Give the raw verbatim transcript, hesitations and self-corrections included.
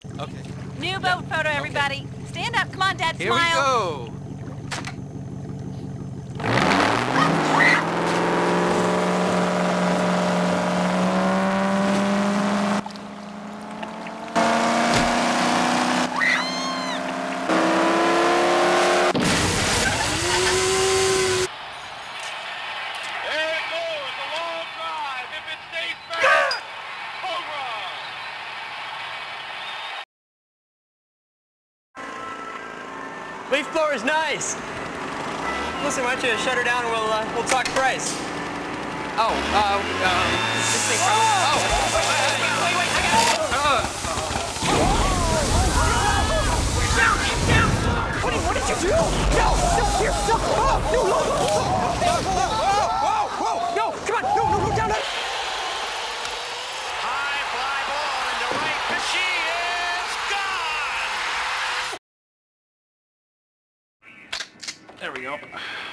Okay. New boat photo, everybody. Okay. Stand up. Come on, Dad, Here smile. Here we go. Leaf blower is nice. Listen, why don't you shut her down and we'll uh, we'll talk price. Oh, uh, um, this thing probably. Oh, wait, wait, wait, I got it. Uh. Down, down. What did, what did you do? No, no, here, no, oh, no, no, no, no, whoa, whoa, whoa, no, come on, no, no, no, down, down. High fly ball into right, but she is gone. There we go.